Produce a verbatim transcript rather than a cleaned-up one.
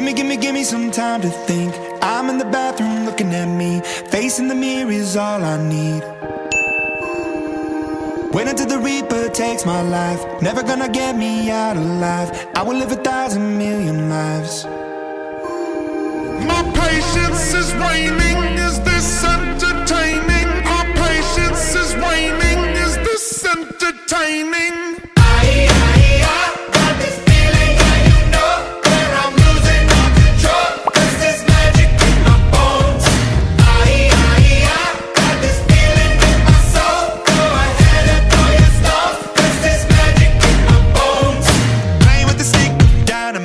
Gimme, gimme, gimme some time to think. I'm in the bathroom looking at me. Facing the mirror is all I need. Wait until the Reaper takes my life. Never gonna get me out alive. I will live a thousand million lives. My patience is waning. Is this entertaining?